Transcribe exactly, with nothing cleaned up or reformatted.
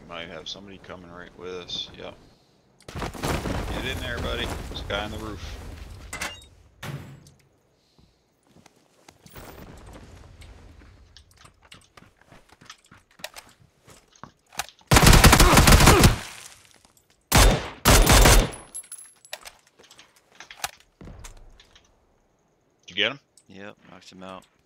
might have somebody coming right with us. Yep. Get in there, buddy. There's a guy on the roof. Did you get him? Yep, knocked him out.